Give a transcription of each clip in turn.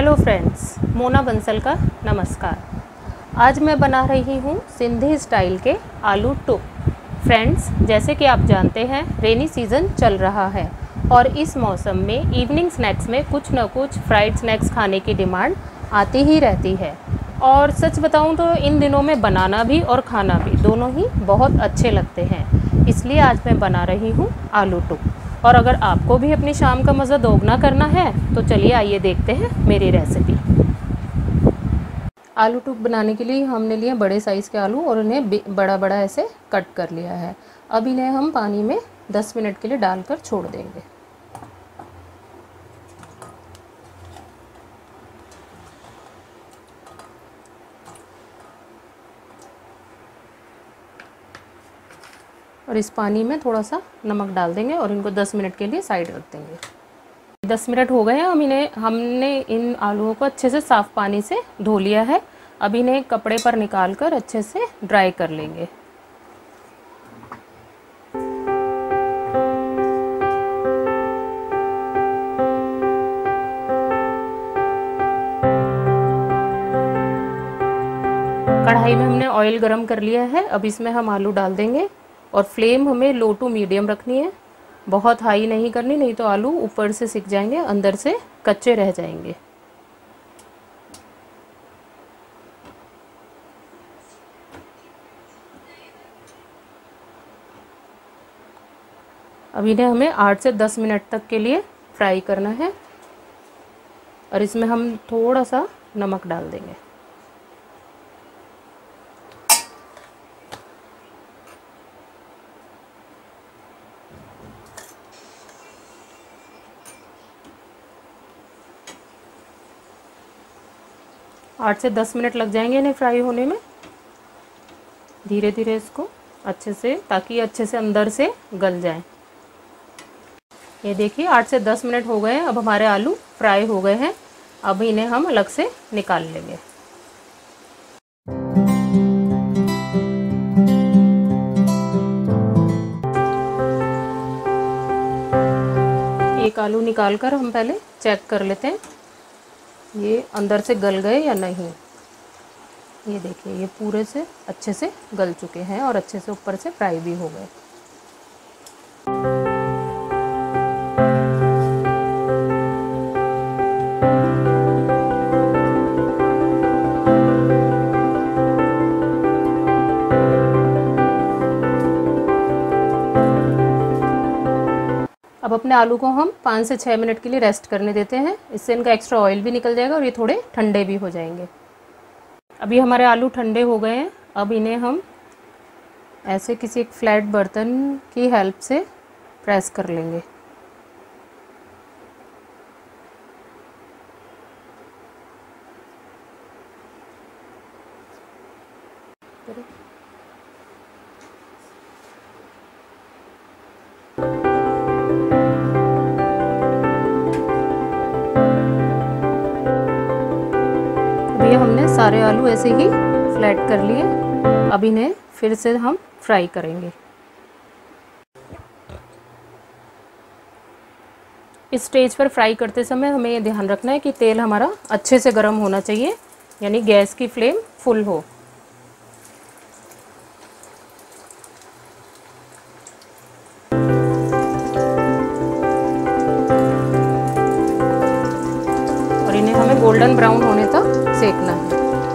Hello friends, Mona Bansal का नमस्कार। आज मैं बना रही हूँ सिंधी स्टाइल के आलू टुक। फ्रेंड्स, जैसे कि आप जानते हैं रेनी सीज़न चल रहा है और इस मौसम में इवनिंग स्नैक्स में कुछ न कुछ फ्राइड स्नैक्स खाने की डिमांड आती ही रहती है। और सच बताऊँ तो इन दिनों में बनाना भी और खाना भी दोनों ही बहुत अच्छे लगते हैं। इसलिए आज मैं बना रही हूँ आलू टुक। और अगर आपको भी अपनी शाम का मज़ा दोगुना करना है तो चलिए आइए देखते हैं मेरी रेसिपी। आलू टुक बनाने के लिए हमने लिए बड़े साइज़ के आलू और उन्हें बड़ा बड़ा ऐसे कट कर लिया है। अब इन्हें हम पानी में 10 मिनट के लिए डालकर छोड़ देंगे। और इस पानी में थोड़ा सा नमक डाल देंगे और इनको 10 मिनट के लिए साइड रख देंगे। 10 मिनट हो गए हैं। हमने इन आलूओं को अच्छे से साफ़ पानी से धो लिया है। अब इन्हें कपड़े पर निकाल कर अच्छे से ड्राई कर लेंगे। कढ़ाई में हमने ऑयल गरम कर लिया है। अब इसमें हम आलू डाल देंगे और फ्लेम हमें लो टू मीडियम रखनी है। बहुत हाई नहीं करनी, नहीं तो आलू ऊपर से सिक जाएंगे, अंदर से कच्चे रह जाएंगे। अब इन्हें हमें 8 से 10 मिनट तक के लिए फ्राई करना है और इसमें हम थोड़ा सा नमक डाल देंगे। आठ से 10 मिनट लग जाएंगे इन्हें फ्राई होने में। धीरे धीरे इसको अच्छे से, ताकि अच्छे से अंदर से गल जाए। ये देखिए 8 से 10 मिनट हो गए हैं। अब हमारे आलू फ्राई हो गए हैं। अब इन्हें हम अलग से निकाल लेंगे। एक आलू निकालकर हम पहले चेक कर लेते हैं ये अंदर से गल गए या नहीं। ये देखिए ये पूरे से अच्छे से गल चुके हैं और अच्छे से ऊपर से फ्राई भी हो गए। अब अपने आलू को हम 5 से 6 मिनट के लिए रेस्ट करने देते हैं। इससे इनका एक्स्ट्रा ऑयल भी निकल जाएगा और ये थोड़े ठंडे भी हो जाएंगे। अभी हमारे आलू ठंडे हो गए हैं। अब इन्हें हम ऐसे किसी एक फ्लैट बर्तन की हेल्प से प्रेस कर लेंगे। ये हमने सारे आलू ऐसे ही फ्लैट कर लिए। अब इन्हें फिर से हम फ्राई करेंगे। इस स्टेज पर फ्राई करते समय हमें ये ध्यान रखना है कि तेल हमारा अच्छे से गर्म होना चाहिए, यानी गैस की फ्लेम फुल हो। और इन्हें हमें गोल्डन ब्राउन होने तक सेकना है।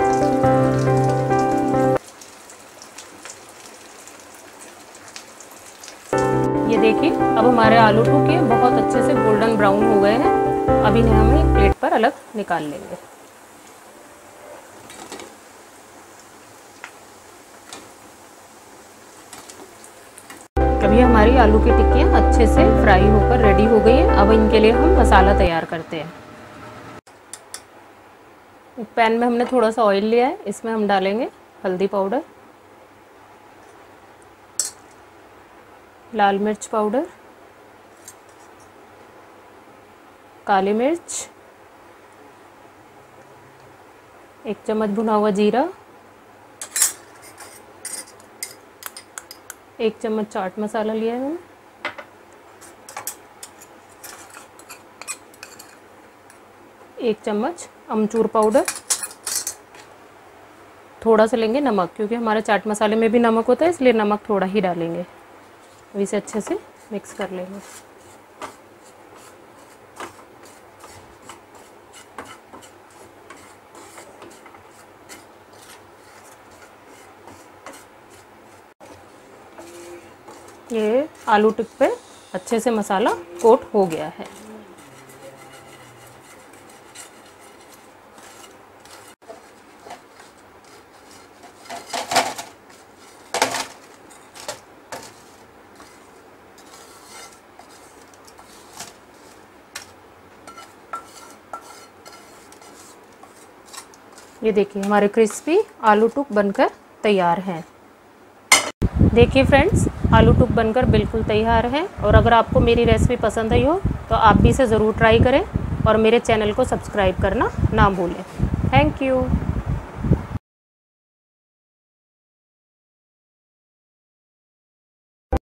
ये देखिए अब हमारे आलू टुक ये बहुत अच्छे से गोल्डन ब्राउन हो गए हैं। अब इन्हें हम एक प्लेट पर अलग निकाल लेंगे। अभी हमारी आलू की टिक्कियाँ अच्छे से फ्राई होकर रेडी हो गई हैं। अब इनके लिए हम मसाला तैयार करते हैं। एक पैन में हमने थोड़ा सा ऑयल लिया है। इसमें हम डालेंगे हल्दी पाउडर, लाल मिर्च पाउडर, काली मिर्च, 1 चम्मच भुना हुआ जीरा, 1 चम्मच चाट मसाला लिया है मैंने, 1 चम्मच अमचूर पाउडर, थोड़ा सा लेंगे नमक, क्योंकि हमारे चाट मसाले में भी नमक होता है, इसलिए नमक थोड़ा ही डालेंगे। अब इसे अच्छे से मिक्स कर लेंगे। ये आलू टिक्की पे अच्छे से मसाला कोट हो गया है। ये देखिए हमारे क्रिस्पी आलू टुक बनकर तैयार हैं। देखिए फ्रेंड्स, आलू टुक बनकर बिल्कुल तैयार है। और अगर आपको मेरी रेसिपी पसंद आई हो तो आप भी इसे ज़रूर ट्राई करें और मेरे चैनल को सब्सक्राइब करना ना भूलें। Thank you.